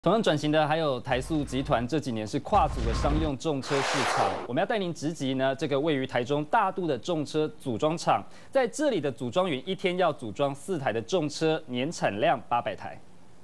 同样转型的还有台塑集团，这几年是跨组的商用重车市场。我们要带您直击呢，这个位于台中大肚的重车组装厂，在这里的组装员一天要组装4台的重车，年产量800台。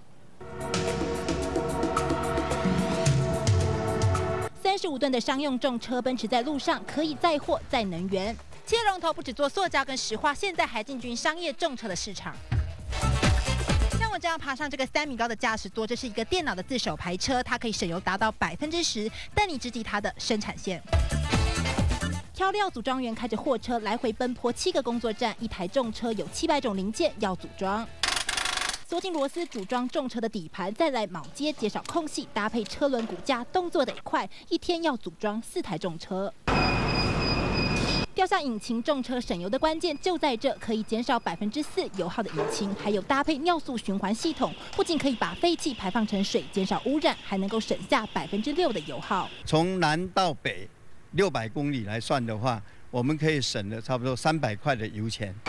35吨的商用重车奔驰在路上，可以载货载能源。企业龙头不只做塑胶跟石化，现在还进军商业重车的市场。像我这样爬上这个3米高的驾驶座，这是一个电脑的自手排车，它可以省油达到10%，带你直击它的生产线。挑料组装员开着货车来回奔波7个工作站，一台重车有700种零件要组装。锁紧螺丝组装重车的底盘，再来铆接减少空隙，搭配车轮骨架，动作得快，一天要组装4台重车。吊下引擎重车省油的关键就在这，可以减少4%油耗的引擎，还有搭配尿素循环系统，不仅可以把废气排放成水，减少污染，还能够省下6%的油耗。 从南到北600公里来算的话，我们可以省了差不多300块的油钱。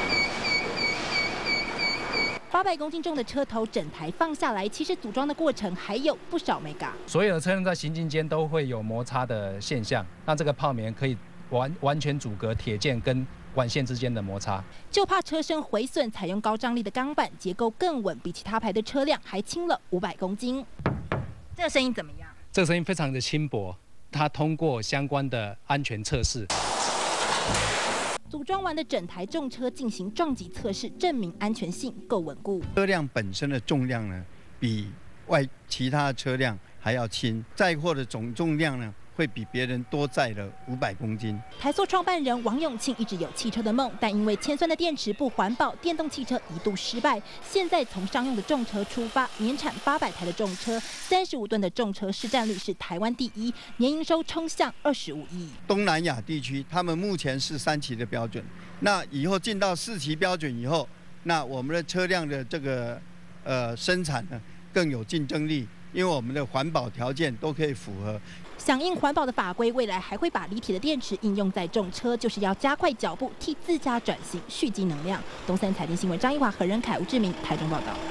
800公斤重的车头整台放下来，其实组装的过程还有不少美感。 所有的车辆在行进间都会有摩擦的现象，那这个泡棉可以完全阻隔铁件跟管线之间的摩擦， 就怕车身毁损，采用高张力的钢板，结构更稳，比其他牌的车辆还轻了500公斤。这个声音怎么样？ 这个声音非常的轻薄，它通过相关的安全测试。 组装完的整台重车进行撞击测试，证明安全性够稳固。 车辆本身的重量呢，比其他车辆还要轻，载货的总重量呢，会比别人多载了500公斤。 台塑创办人王永庆一直有汽车的梦，但因为铅酸的电池不环保，电动汽车一度失败。现在从商用的重车出发，年产800台的重车，35吨的重车市占率是台湾第1，年营收冲向25亿。 东南亚地区，他们目前是3期的标准，那以后进到4期标准以后，那我们的车辆的这个生产呢更有竞争力。因为我们的环保条件都可以符合， 响应环保的法规，未来还会把锂铁的电池应用在重车，就是要加快脚步，替自家转型蓄积能量。东森财经新闻张一华、何仁凯、吴志明台中报道。